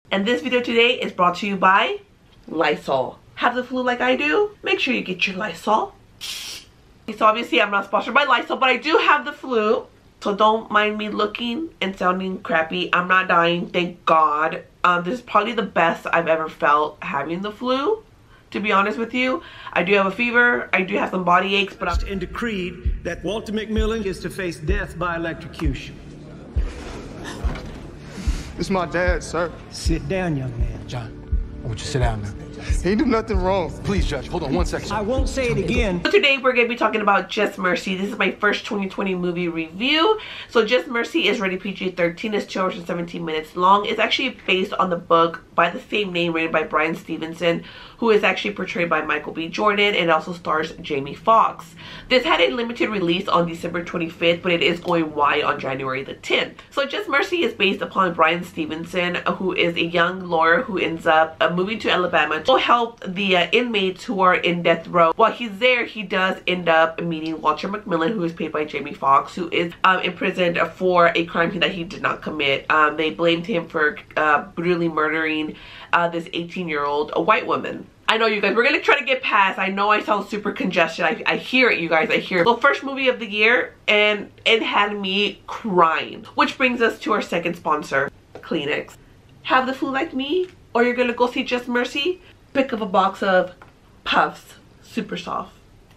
And this video today is brought to you by Lysol. Have the flu like I do? Make sure you get your Lysol. So obviously I'm not sponsored by Lysol, but I do have the flu. So don't mind me looking and sounding crappy. I'm not dying, thank God. This is probably the best I've ever felt having the flu, to be honest with you. I do have a fever, I do have some body aches, but I'm... And decreed that Walter McMillan is to face death by electrocution. This is my dad, sir. Sit down, young man. John, I want you to sit down now. He did nothing wrong. Please, Judge, hold on one second. I won't say it again. So today we're going to be talking about Just Mercy. This is my first 2020 movie review. So Just Mercy is rated PG-13. It's 2 hours and 17 minutes long. It's actually based on the book by the same name, written by Bryan Stevenson, who is actually portrayed by Michael B. Jordan, and also stars Jamie Foxx. This had a limited release on December 25th, but it is going wide on January the 10th. So Just Mercy is based upon Bryan Stevenson, who is a young lawyer who ends up moving to Alabama to help the inmates who are in death row. While he's there, he does end up meeting Walter McMillan, who is played by Jamie Foxx, who is imprisoned for a crime that he did not commit. They blamed him for brutally murdering this 18-year-old white woman. I know, you guys, we're gonna try to get past. I know I sound super congested. I hear it, you guys, I hear it. Well, first movie of the year, and it had me crying. Which brings us to our second sponsor, Kleenex. Have the flu like me, or you're gonna go see Just Mercy? Pick up a box of Puffs, super soft.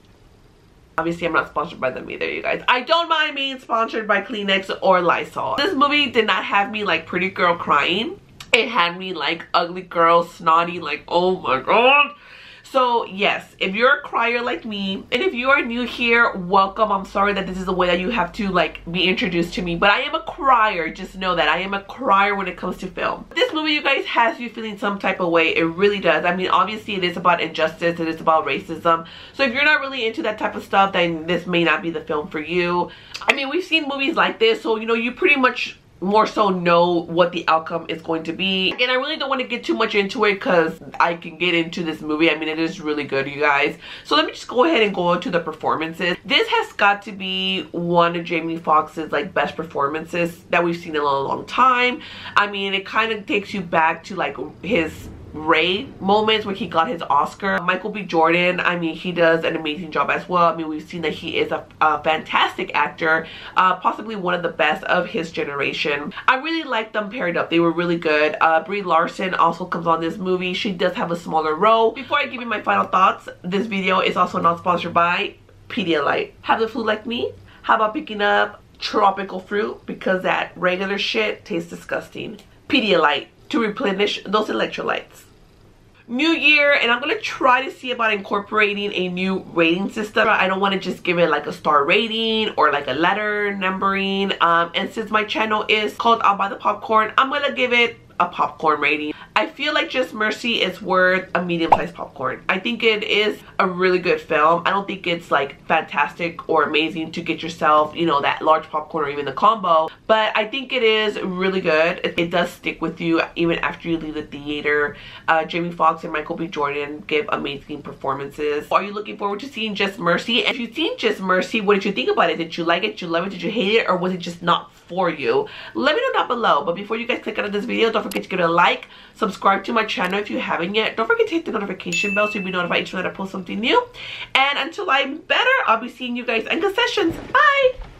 Obviously, I'm not sponsored by them either, you guys. I don't mind being sponsored by Kleenex or Lysol. This movie did not have me like pretty girl crying. It had me like ugly girl, snotty, like, oh my God. So yes, if you're a crier like me, and if you are new here, welcome. I'm sorry that this is the way that you have to like be introduced to me, but I am a crier. Just know that I am a crier when it comes to film. This movie, you guys, has you feeling some type of way. It really does. I mean, obviously it is about injustice, it is about racism. So if you're not really into that type of stuff, then this may not be the film for you. I mean, we've seen movies like this, so you know, you pretty much more so know what the outcome is going to be. Again, I really don't want to get too much into it because I can get into this movie. I mean, it is really good, you guys. So let me just go ahead and go into the performances. This has got to be one of Jamie Foxx's like best performances that we've seen in a long time. I mean, it kind of takes you back to like his Ray moments where he got his Oscar. Michael B. Jordan, I mean, he does an amazing job as well. I mean, we've seen that he is a fantastic actor, possibly one of the best of his generation. I really liked them paired up. They were really good. Brie Larson also comes on this movie. She does have a smaller role. Before I give you my final thoughts, this video is also not sponsored by Pedialyte. Have the flu like me? How about picking up tropical fruit, because that regular shit tastes disgusting? Pedialyte, to replenish those electrolytes. New year, and I'm gonna try to see about incorporating a new rating system. I don't want to just give it like a star rating or like a letter numbering. And since my channel is called I'll Buy the Popcorn, I'm gonna give it a popcorn rating. I feel like Just Mercy is worth a medium-sized popcorn. I think it is a really good film. I don't think it's like fantastic or amazing to get yourself, you know, that large popcorn or even the combo, but I think it is really good. It does stick with you even after you leave the theater. Jamie Foxx and Michael B. Jordan give amazing performances. Are you looking forward to seeing Just Mercy? If you've seen Just Mercy, what did you think about it? Did you like it? Did you love it? Did you hate it? Or was it just not for you? Let me know down below. But before you guys click out of this video, don't forget to give it a like, subscribe to my channel if you haven't yet. Don't forget to hit the notification bell so you'll be notified each time that I post something new. And until I'm better, I'll be seeing you guys in concessions. Bye!